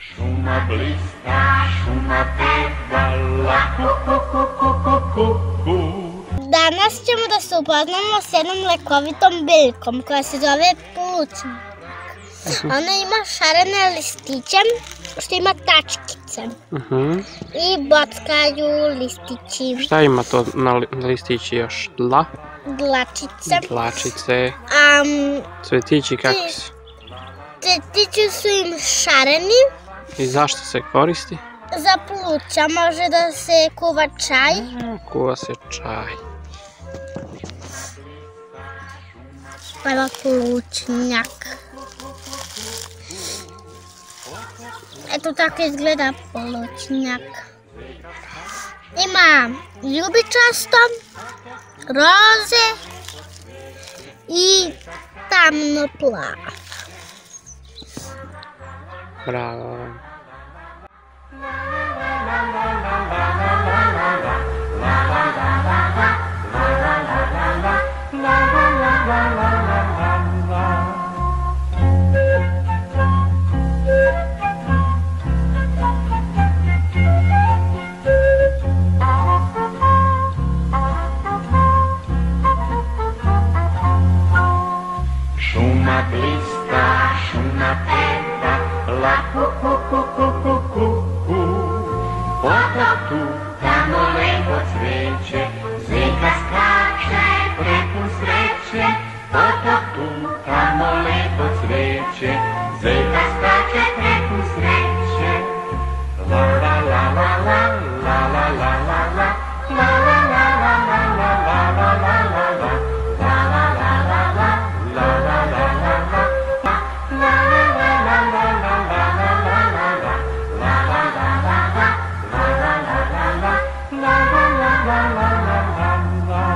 Šuma blista, šuma pevala, ku. Danas ćemo da se upoznamo s jednom lekovitom biljkom koja se zove plućnjak. Ona ima šarene listiće što ima tačkice i bockaju listići. Šta ima to na listići još? Dlačice. Dlačice. Cvetići kakvi su? Cvetići su im šareni. I zašto se koristi? Za pluća može da se kuva čaj. Kuva se čaj. Evo plućnjak. Eto tako izgleda plućnjak. Ima ljubičasto, roze i tamno plavo. Bravo. Šuma blista, šuma pevala, ku. Potok tu, tamo lepo cveće, zeka skače prepun sreće. Potok tu, tamo lepo cveće, zeka skače prepun sreće. La la la la la, la la la la la, la la la la la la, la la la la la, la la la la la, la la la la la, la la la la la la, la la la la la, la la la la la, la la la la la, la la la la la la.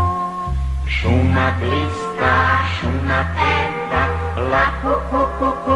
Šuma blista, šuma pevala, ku.